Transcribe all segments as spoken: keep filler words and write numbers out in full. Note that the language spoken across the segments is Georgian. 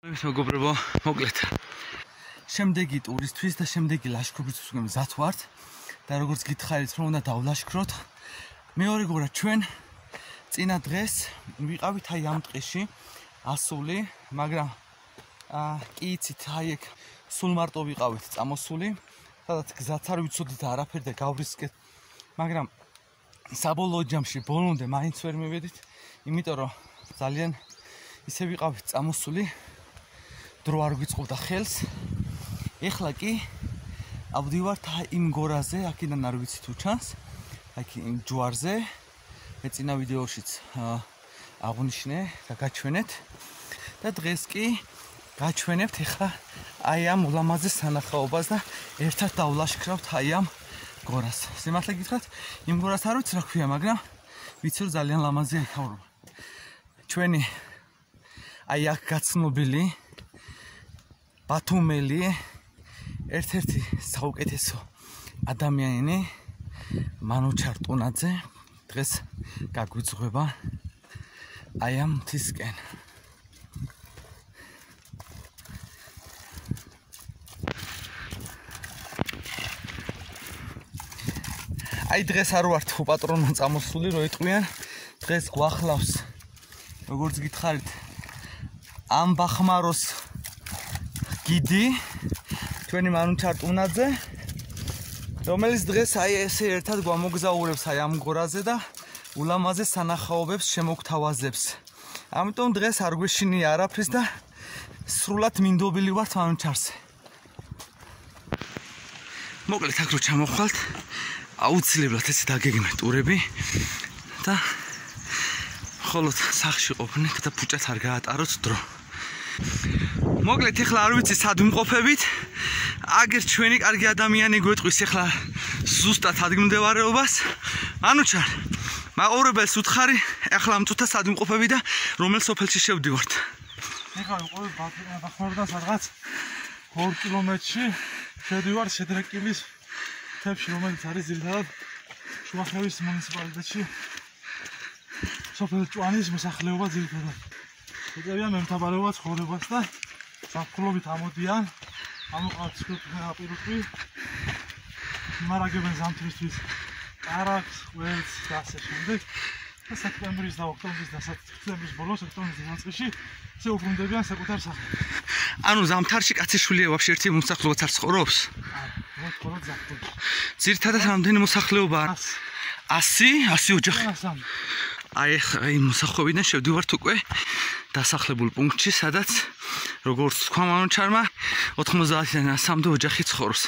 მეგობრებო, მოკლედ. შემდეგი ტურისთვის და შემდეგი ლაშქრობისთვის უკვე მზად ვართ და როგორც გითხარით, რომ უნდა დავლაშქროთ. მეორე გორა ჩვენ წინა დღეს ვიყავით აი ამ ტყეში ასული, მაგრამ აა კი იცით, აი ეგ სულ მარტო ვიყავით წამოსული, სადაც გზაც არ ვიცოდით არაფერ და გავრისკეთ. მაგრამ საბოლოო ჯამში ბოლომდე მაინც ვერ მივედით, იმიტომ რომ ძალიან ისე ვიყავით წამოსული. დრო არ გვიწყობდა ხელს. ეხლა კი ავდივართ იმ გორაზე, აქედან არ ვიცი თუ ჩანს, აქ იმ ჯვარზე. მე წინა ვიდეოშიც აღნიშნე და გაჩვენეთ. და დღეს კი გაჩვენებთ ეხლა აი ამ ულამაზე სანახაობას და ერთად დავლაშქრავთ აი ამ გორას. სიმართლე გითხრათ, იმ გორას არ ვიცი რა ქვია, მაგრამ ვიცი რომ ძალიან ლამაზია იქაურობა. ჩვენი აი აქ გაცნობილი ბათუმელი ერთ-ერთი საუკეთესო ადამიანი მანუჩარ ტუნაძე დღეს გაგვიძღვება აი ამ მთისკენ. აი დღეს არ ვართ უპატრონო წამოსული, რო იტყვიან, დღეს გვახლავს როგორც გითხარით ამ ბახმაროს გიდი ჩვენი მანუჩარ ტუნაძე, რომელიც დღეს აი ესე ერთად გვამოგზაურებს აი ამ გორაზე და ულამაზე სანახაობებს შემოგთავაზებს. ამიტომ დღეს არ გვეშინია არაფრის და სრულად მინდობილი ვართ მანუჩარზე. მოკლედ აქ რო ჩამოვხვალთ, აუცილებლად ესე დაგეგმეთ ტურები და ხოლოდ სახში ყოფნით და ფუჭაც არ გაატაროთ დრო. მოკლედ ეხლა არ ვიცი სად ვიმყოფებით. აგერ ჩვენი კარგი ადამიანი გვეტყვის ეხლა ზუსტად ადგილმდებარეობას. მანუჩარ, მაყურებელს უთხარი, ეხლა ამ წუთას სად ვიმყოფები და რომელ სოფელში შევდივართ? ეხლა ვიყავი ბახმაროდან სადღაც ორ კილომეტრში, შევდივარ შედრეკილის მთებში, რომელიც არის ძირითადად შუახევის მუნიციპალიტეტში სოფელ ჭვანის მოსახლეობა ძირითადად. ეწევიან მემთაბარეობა ცხოვრებას და ზაფხულობით ამოდიან, ამოყავთ სპირტული, იმარაგებენ ზამთრისთვის კარაქს, ველს და ასე შემდეგ. და სექტემბრის და ოქტომბრის და სექტემბრის ბოლოს, ოქტომბრის დასაწყისში ისე უბრუნდებიან საკუთარ სახლს. ანუ ზამთარში კაციშვილი ვაფშე ერთი მოსახლეობაც არ ცხოვრობს? არა, მხოლოდ ზაფხულში. ძირითადად რამდენი მოსახლეობა? ასი, ასი ოჯახი. აი აი მოსახლეობიდან შევდივართ უკვე დასახლებულ პუნქტში, სადაც როგორც თქვა მანუჩარმა, ოთხმოცდაათიდან სამამდე ოჯახი ცხოვრობს.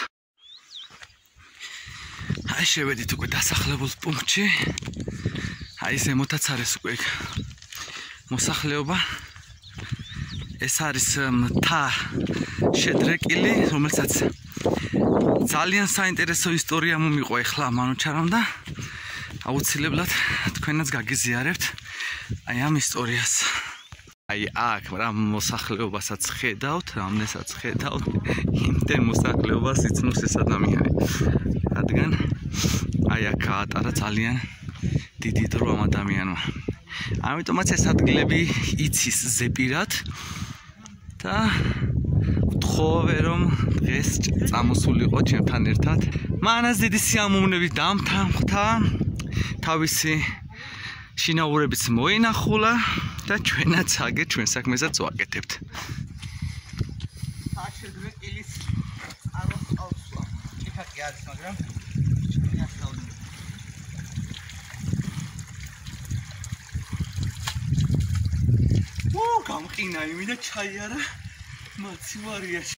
აი შევედით უკვე დასახლებულ პუნქტში. აი ზემოთაც არის უკვე მოსახლეობა. ეს არის მთა შედრეკილი, რომელსაც ძალიან საინტერესო ისტორია მომიყვა ეხლა მანუჩარამ და აუცილებლად თქვენაც გაგიზიარებთ აი ამ ისტორიას. აი აქ რა მოსახლეობასაც ხედავთ, რამდენსაც ხედავთ, იმდენ მოსახლეობას იცნობს ეს ადამიანი. რადგან აი აქ გაატარა ძალიან დიდი დრო ამ ადამიანმა. ამიტომაც ეს ადგილები იცის ზეპირად და ვთხოვე რომ დღეს წამოსულიყო ჩემთან ერთად. მანაც დიდი სიამოვნებით დამთანხმდა, თავისი შინაურებიც მოინახულა და ჩვენაც აგერ ჩვენ საქმესაც ვაკეთებთ. შედრეკილის აროსყავსვა. ჭიქაკი არის, მაგრამ ო, გამყინა იმი და ჩაი არა მაცივარიაში.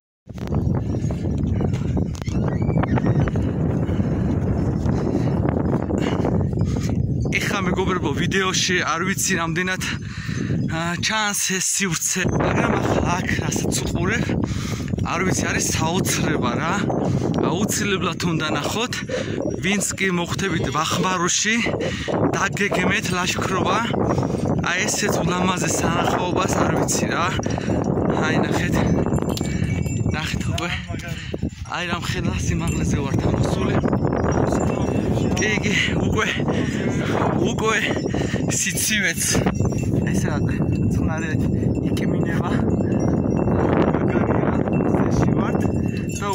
ეხლა მეგობრებო, ვიდეოში არ ვიცი რამდენად ჩანს ეს სივრცე, მაგრამ აქ რასაც უყურებ, არ ვიცი, არის საოცრება რა. აუცილებლად უნდა ნახოთ, ვინც კი მოხვდებით ბახმაროში, დაგეგმეთ ლაშქრობა. აი ესეც ულამაზე სანახაობას არ ვიცი რა. აი ნახეთ. ნახეთ უკვე. აი რამ ხელა სიმაღლეზე ვართ ამოსული. კი კი, უკვე უკვე სიცივეც ესე რა წყნარით იკიმინება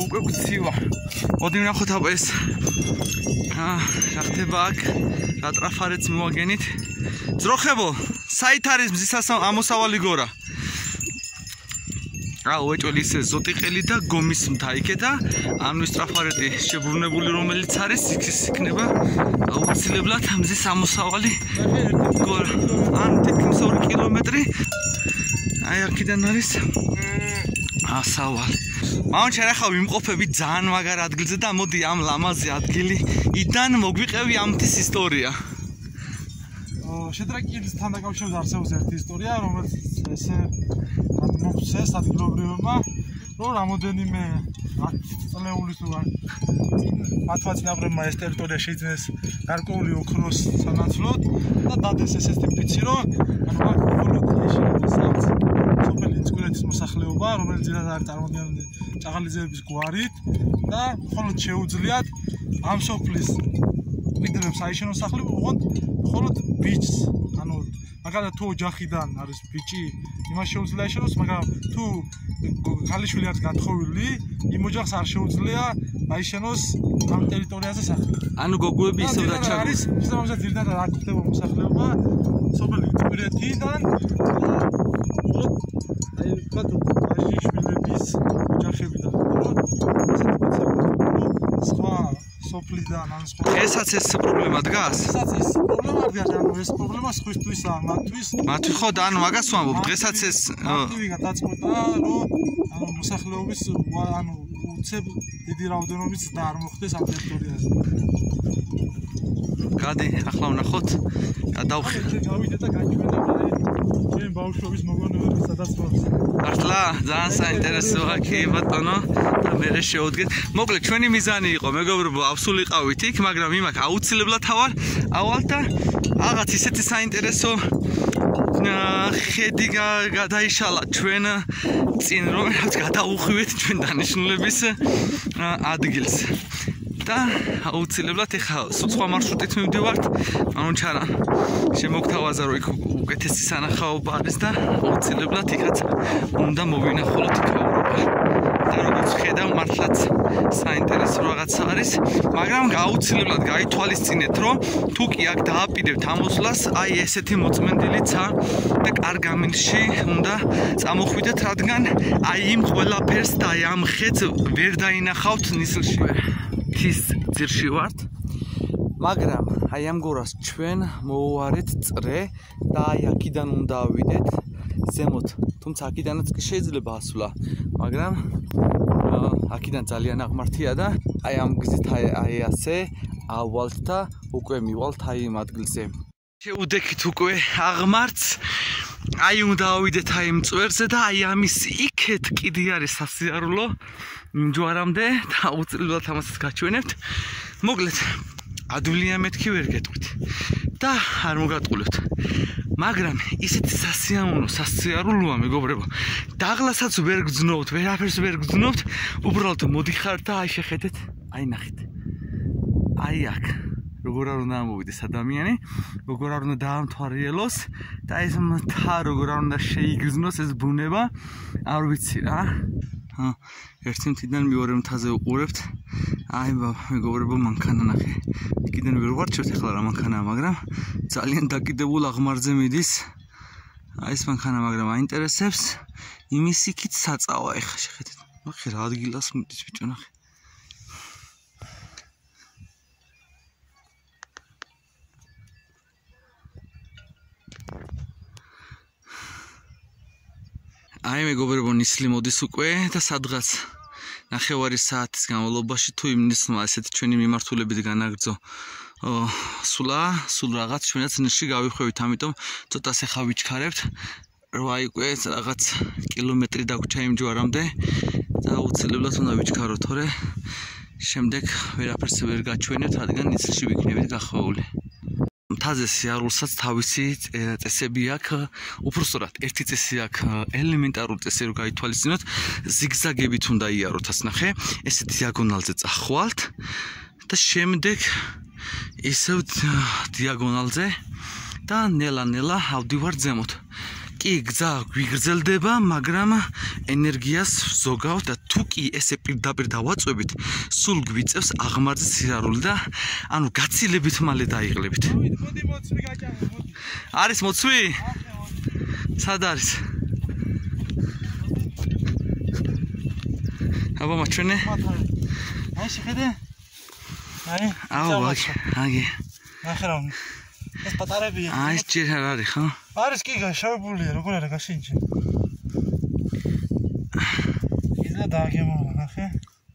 უკვე გცივა. მოდი ვნახოთ აბა ეს. აა, რა ხდება აქ? რა ტრაფარეთს მოვაგენით? ძროხებო, საით არის მზის ამოსავალი გორა? რა უეჭველი ისე ზოტიყელი და გომის მთა იქე და ამის ტრაფარეტი შებრუნებული რომელიც არის ის იქნება აუცილებლად მზის ამოსავალი გორა. ან თითქმის ორი კილომეტრი აი აქედან არის ასავალი. მაგრამ შენ ახლა ვიმყოფები ძალიან მაგარ ადგილზე და მოდი ამ ლამაზი ადგილიდან მოგვიყევი ამთის ისტორია. შეტრაკილისთან დაკავშირებით არსებობს ერთი ისტორია, რომელიც ესე მოხდეს ადგილობრივებმა, რომ რამოდენიმე წლეულის თუ მათვაცნაბრებმა ეს ტერიტორია შეიძინეს გარკვეული ოქროს სანაცვლოდ და დადეს ესეთი პიცი, რომ ანუ აქ მხოლოდ შეიძლება სოფელი ინსკურეთის მოსახლეობა, რომელიც ძირად არის წარმოდგენილი ჭაღალიძეების გვარით და მხოლოდ შეუძლიათ ამ სოფლის მიდრებს აიშენოს სახლები, უღონდ მხოლოდ ბიჭს, ანუ მაგალითად თუ ოჯახიდან არის ბიჭი, იმას შეუძლია აიშენოს, მაგრამ თუ ქალიშვილი არის გათხოვილი, იმ ოჯახს არ შეუძლია აიშენოს ამ ტერიტორიაზე სახლი. ანუ გოგოები ისევ დაჩაგო. არის შესაბამისად ძირითადად რა ხდება მოსახლეობა სოფელი ინსკურეთიდან აი ბატო ბაჟიშვილების ოჯახებიდან სხვა სოფლიდან ან სხვა ესაც ეს პრობლემა დგას? ესაც ეს პრობლემა დგას, ანუ ეს პრობლემა სხვისთვისაა, მათთვის მათთვის ხო და ანუ მაგას ვამბობ, დღესაც ეს მათივე გადაწყვეტა, რომ ანუ მოსახლეობის ანუ უცებ დიდი რაოდენობის და არ მოხდეს ამ ტერიტორიაზე. გადი, ახლა ვნახოთ, გადავხი. გავიდე და გაჩვენებ აი ჩემ ბავშვობის მოგონებების სადასტურს. მართლა ძალიან საინტერესოა კი ბატონო და მე შევდგეთ. მოკლედ ჩვენი მიზანი იყო მეგობრებო ავსულიყავით იქ, მაგრამ იმაქ აუცილებლად ავალ ავალ და რაღაც ისეთი საინტერესო ხედი გადაიშალა ჩვენ წინ რომელიც გადაუხვივეთ ჩვენ დანიშნულების ადგილს. და აუცილებლად ეხა სხვა მარშრუტით მივდივართ, ანუ ჩარა შემოგთავაზა რომ იქ უკეთესი სანახაობა არის და აუცილებლად იქაც უნდა მოვინახულოთ იქაურობა. და როგორც ხედავ მართლაც საინტერესო რაღაცა არის, მაგრამ აუცილებლად გაითვალისწინეთ რომ თუ კი აქ დააპირებთ ამოსვლას, აი ესეთი მოწმენდილიცა და კარგ ამინში უნდა წამოხვიდეთ, რადგან აი იმ ყველაფერს და აი ამ ხედს ვერ დაინახავთ ნისლში. ის ძირში ვართ, მაგრამ აი ამ გორას ჩვენ მოვუარეთ წრე და აი აქიდან უნდა ავიდეთ ზემოთ, თუმცა აქიდანაც კი შეიძლება ასვლა, მაგრამ აქიდან ძალიან აღმართია და აი ამ გზით აი ასე ავალთ და უკვე მივალთ აი იმ ადგილზე. შევუდექით უკვე აღმართს, აი უნდა ავიდეთ აი იმ წვერზე და აი ამის იქეთ კიდე არის სასიარულო ჯვარამდე და აუცილებლად ამასაც გაჩვენებთ. მოკლედ ადვილია მეთქი ვერ გეტყვით და არ მოგატყულებთ. მაგრამ ისეთი სასიამოვნო სასიარულოა მეგობრებო. დაღლასაც ვერ გძნობთ, ვერაფერს ვერ გძნობთ, უბრალოდ მოდიხართ და აი შეხედეთ, აი ნახეთ. აი აქ როგორ არ უნდა ამოვიდეს ადამიანი, როგორ არ უნდა დაამთვალიეროს და ეს მთა როგორ არ უნდა შეიგრძნოს ეს ბუნება, არ ვიცი რა. ერთი მთიდან მეორე მთაზე უყურებთ. აი მეგობრებო, მანქანა ნახე. იქიდან ვერ ვარჩევთ ახლა რა მანქანაა, მაგრამ ძალიან დაკიდებულ აღმართზე მიდის. აი ეს მანქანა, მაგრამ აინტერესებს იმის იქით საწავა ეხა შეხედეთ. ნახე რა ადგილას მიდის ბიჭო, ნახე. აი მეგობრებო, ნისლი მოდის უკვე და სადღაც ნახევარი საათის განმავლობაში თუ იმ ნისლმა ესეთი ჩვენი მიმართულებით განაგრძო სულა, სულ რაღაც ჩვენაც ნისლში გავიხვევით, ამიტომ ცოტას ახლა ვიჩქარებთ. რვა უკვე რაღაც კილომეტრი დაგვჭა იმ ჯვარამდე და აუცილებლად უნდა ვიჩქაროთ, თორე შემდეგ ვერაფერს ვერ გაჩვენებთ, რადგან ნისლში ვიქნებით გახვეული. მთაზე სიარულსაც თავისი წესები აქვს, უпростоრად ერთი წესი აქვს, ელემენტარული წესი რო გაითვალისწინოთ, ზიგზაგებით უნდა იაროთ, ასნახე, ესე დიაგონალზე წახვალთ და შემდეგ ისევ დიაგონალზე და ნელა-ნელა ავდივართ ზემოთ. კი გზა გვიგრძელდება, მაგრამ ენერგიას ზოგავთ და თუ კი ესე პირდაპირ დავაწვევით, სულ გვიწევს აღმართის სირარული და ანუ გაცილებით მალე დაიღლებით. მოდი მოცვი გაჭამე, მოდი. არის მოცვი? სად არის? აბა მაჩვენე. აი შეხედე? აი. აუ, აგი. ნახე რა. ეს პატარებია. აი ეს ჯერ არ არის, ხო? არის კი გაშავებულია, როგორ არა გაშინჯი. იზა დააგემოვნა, ნახე.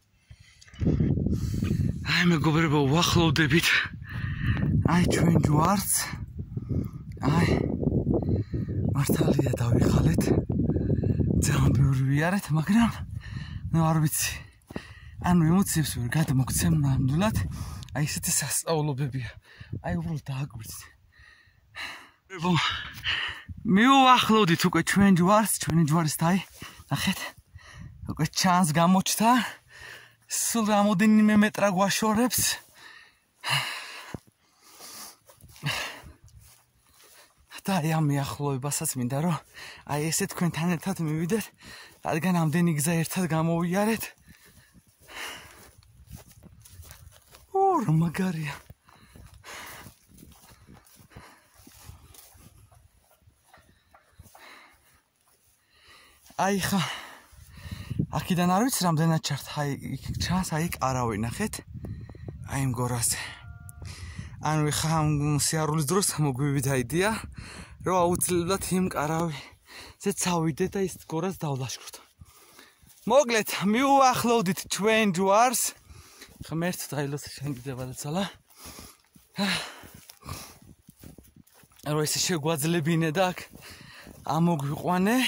აი მეგობრებო, ვახლოვდებით. აი ჩვენ ჯვარს. აი მართალია დავიხალეთ. ძალიან ბევრი ვიარეთ, მაგრამ ნუ არ ვიცი. ანუ ემოციებს ვერ გადმოგცემ ნამდვილად. აი ესეთი სასწაულობებია. აი უბრალოდ დააგვირთე. მეგობრებო, მივახლოვდით უკვე ჩვენ ჯვარს, ჩვენი ჯვარის დაი. ნახეთ. უკვე ჩანს გამოჩნდა. სულ რამოდენიმე მეტრა გვაშორებს. და აი ამ მიახლოებასაც მინდა რომ აი ესე თქვენთან ერთად მივიდეთ, რადგან ამდენი გზა ერთად გამოვიარეთ. ო, რა მაგარია. აი ხა აქედან არ ვიცი რამდენად ჩართ, აი იქ ჩანს, აი კარავი ნახეთ. აი იმ გორაზე. ანუ ხა ამ სიარულის დროს მოგვივიდა იდეა, რომ აუცილებლად იმ კარავზე წავიდეთ და ის გორას დავლაშქროთ. მოგლეთ, მივუახლოვდით ჩვენ ჯვარს. ღმერთ დაილოს შენგდება და ცალა. რო ესე შეგვაძლებინე და აქ ამოგვიყვანე.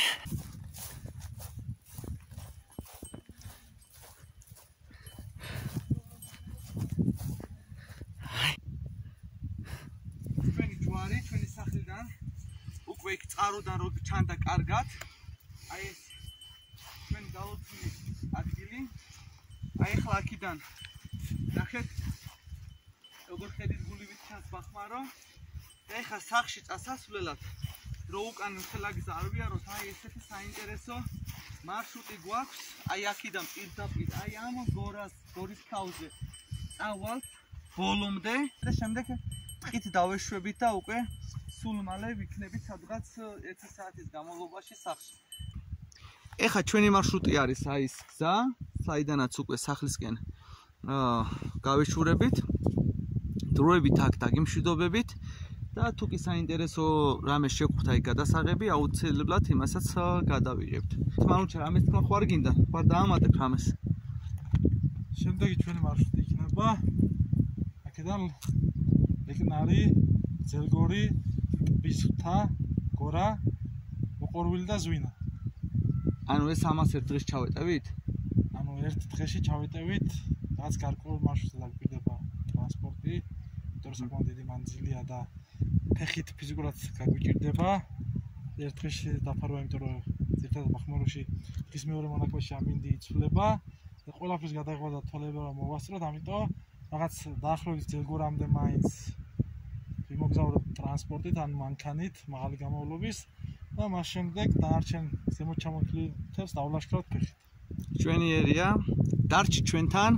უკვე იქ წაროდან რო ჩანდა კარგად. აი ეს ჩვენ დაუწინე ადგილი. აი ახლა აქიდან ნახეთ როგორ ხედით გულივით ჩანს ბახმარო. და ახლა სახში წასასვლელად რო უკან ხელა გზა არ ვიაროთ, აი ესეთი საინტერესო მარშრუტი გვაქვს. აი აქიდან პირდაპირ აი ამ გორას გორის თავზე წავალთ ბოლომდე და შემდეგ ტყით დავეშვებით და უკვე სულ მალე ვიქნებით სადღაც ერთი საათის განმავლობაში სახში. ეხა ჩვენი მარშრუტი არის აი ეს გზა, საიდანაც უკვე სახლისკენ აა გავეშურებით. დროებით აქ დაგიმშვიდობებით და თუ კი საინტერესო რამე შეგვხვდა იქ გადასაღები, აუცილებლად იმასაც გადავიღებთ. თმანუჩა რამეს თქვა ხო არ გინდა? ხარ დაამატებ რამეს? შემდეგი ჩვენი მარშრუტი იქნება აქედან ლეკნარი, ძელგორი, ბისუთა, გორა, მოყორვილი და ზვინა. ანუ ეს ამას ერთ დღეს ჩავეტევით? ანუ ერთ დღეში ჩავეტევით, რაც გარკვეულ მარშრუტზე დაგვიდება ტრანსპორტი, იმიტომ რომ საკმაოდ დიდი მანძილია და ფეხით ფიზიკურად გაგვიჭირდება. ერთ დღეში დაფარვა, იმიტომ რომ ზოგადად ბახმაროში დღის მეორე მონაკვეთში ამინდი იცვლება და ყველაფერს გადაგვადა თვალება რომ მოვასწროთ, ამიტომ რაღაც დაახლოებით ძელგორამდე მაინც ვიმოგზაურებ ტრანსპორტით ან მანქანით მაღალი გამოვლობის და მას შემდეგ დანარჩენ ზემოჩამოთვლითებს დავლაშქროთ ფეხით. ჩვენი ერია დარჩი ჩვენთან.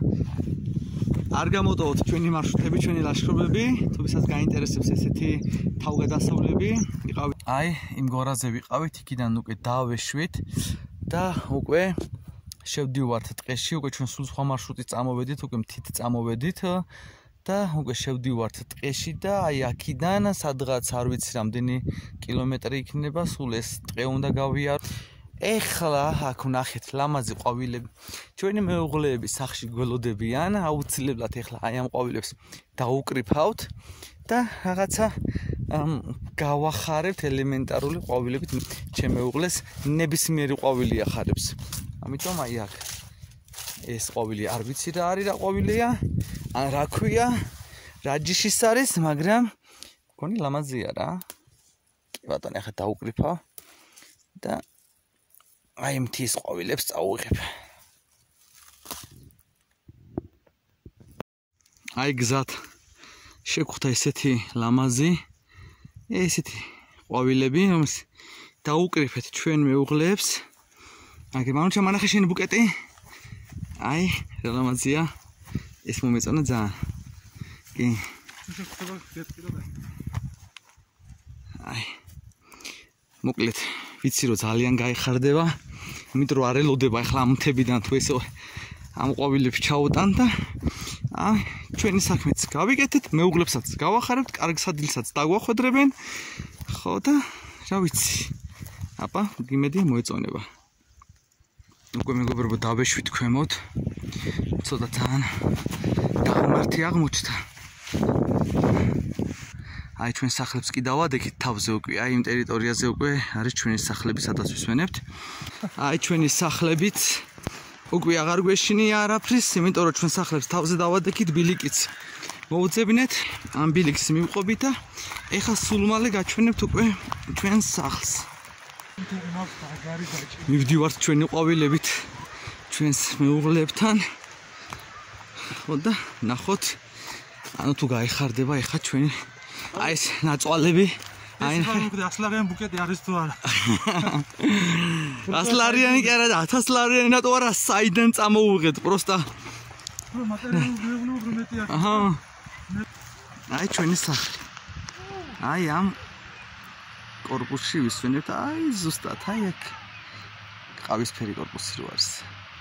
არ გამოტოვოთ ჩვენი მარშრუტები, ჩვენი ლაშქრობები, თუ ვისაც გაინტერესებს ესეთი თავგადასავლები, იყავით. აი, იმ გორაზე ვიყავით, იქიდან უკვე დავეშვით და უკვე შევდივართ ტყეში, უკვე ჩვენ სულ სხვა მარშრუტით წამოვედით, უკვე მთით წამოვედით და უკვე შევდივართ ტყეში და აი აქიდან სადღაც არ ვიცი რამდენი კილომეტრი იქნება, სულ ეს ტყე უნდა გავიარო. ეხლა აქ ვნახეთ ლამაზი ყვავილები. ჩვენი მეუღლეები სახში გველოდებიან, აუცილებლად ეხლა აი ამ ყვავილებს დაუკრიფავთ და რაღაცა გავახარებთ ელემენტარული ყვავილებით. ჩემ მეუღლეს ნებისმიერი ყვავილი ახარებს. ამიტომ აი აქ ეს ყვავილი არ ვიცი რა არის, რა ყვავილია, ან რა ქვია, რა ჯიშის არის, მაგრამ მგონი ლამაზია რა. კი ბატონო, ახლა დაუკრიფავ და აი მთის ყვავილებს წავუღებ. აი გზად შეგვხვდა ესეთი ლამაზი, ესეთი ყვავილები, რომელიც დაუკრიფეთ ჩვენ მეუღლეებს. აგე მანუჩა მანახე შენი ბუკეტი. აი, რელამაზია. ეს მომეწონა ძალიან. კი. აი. მოკლედ, ვიცი რომ ძალიან გაიხარდება. იმიტომ რომ არ ელოდება ახლა ამ მთებიდან თუ ესე ამ ყვავილებს ჩაუტან და აი, ჩვენი საქმეც გავიკეთეთ, მეუღლებსაც გავახარებთ, კარგ სადილსაც დაგვახვედრებენ. ხო და რა ვიცი. აბა, გიმედია მოეწონება. უკვე მეგობრებო დაბეშვით ქვემოთ. ცოტა თან გამართი აღმოჩნდა. აი ჩვენ სახლებს კი დავადექით თავზე უკვე, აი იმ ტერიტორიაზე უკვე არის ჩვენი სახლები, სადაც ვისვენებთ. აი ჩვენი სახლებიც უკვე აღარ გვეშინია არაფრის, იმიტომ რომ ჩვენ სახლებს თავზე დავადექით, ბილიკიც მოუძებნეთ, ამ ბილიკს მივყობით და ეხლა სულ მალე გაჩვენებთ უკვე ჩვენ სახლს. მივდივართ ჩვენი ყვავილებით ჩვენს მეუღლებთან. ხო და ნახოთ, ანუ თუ გაიხარდება ეხლა ჩვენი აი ეს ნაწვალები. აი ასლარიანი ბუკეტი არის თუ არა? ასლარიანი კი არა და ათას ლარიანი ნატო არა, საიდან წამოუღეთ პროსტა. რო მატერიალური მეტი აქვს. აჰა. აი ჩვენი სახლი. აი ამ კორპუსში ვისვენებთ, აი ზუსტად აი აქ ყავისფერი კორპუსი რო არის.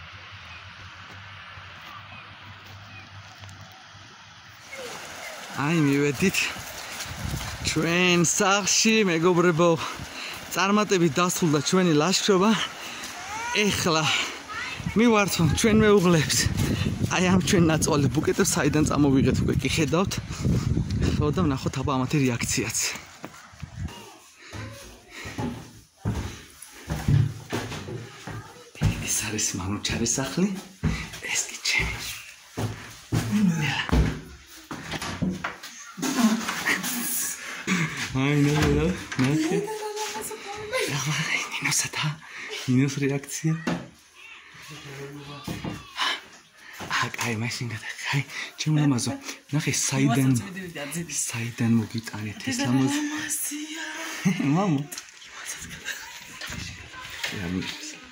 აი მივედით ჩვენ სახლში, მეგობრებო, წარმატებით დასრულდა ჩვენი ლაშქრობა. ეხლა მივართ ჩვენ მეუღლებს. აი ამ ჩვენ ნაწვალ ბუკეტებს საიდან წამოვიღეთ უკვე კი ხედავთ. ხო და ვნახოთ აბა ამათი რეაქციაც. ეს არის მანუჩარის სახლი. ეს კი ჩემი. აი ნელა, ნახე. აი ნინოს თა, ნინოს რეაქცია. აი მაშინ გადახაი, ჩემ მამაზო. ნახე საიდან საიდან მოგიტანეთ ეს ამას. მამო. ამი.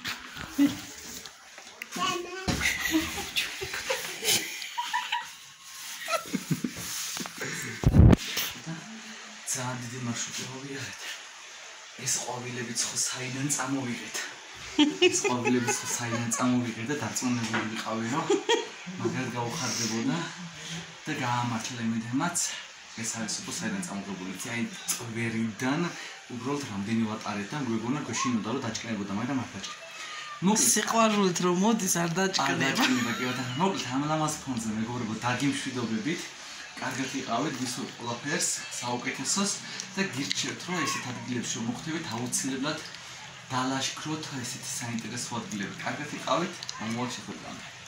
ძალიან დიდი მარშრუტი მოვიარეთ. ეს ყვავილებიც ხო საიდან წამოვიღეთ. ეს ყვავილებიც ხო საიდან წამოვიღეთ და დარწმუნებული ვიყავი რომ მაგალითად გავხარდებოდა და გაამართლა იმედემაც ეს არის უფრო საიდან წამოღებული. აი წვერიდან უბრალოდ რამდენი ვატარეთ და გვეგონა გეშინოდა რომ დაჭკნებოდა, მაგრამ არ დაჭკნა. მოკლედ სიყვარულით რომ მოდის არ დაჭკნება. არ დაჭკნება კი ბატონო. მოკლედ ამ ლამაზ ფონზე მეგობრებო დაგიმშვიდობებით. კარგად იყავით ვისურვებთ ყველაფერს, საუკეთესოს და გირჩევთ რომ ესეთ ადგილებში რომ მოხვდებით აუცილებლად დალაშქროთ ესეთი საინტერესო ადგილები. კარგად იყავით, მომავალ შეხვედრამდე.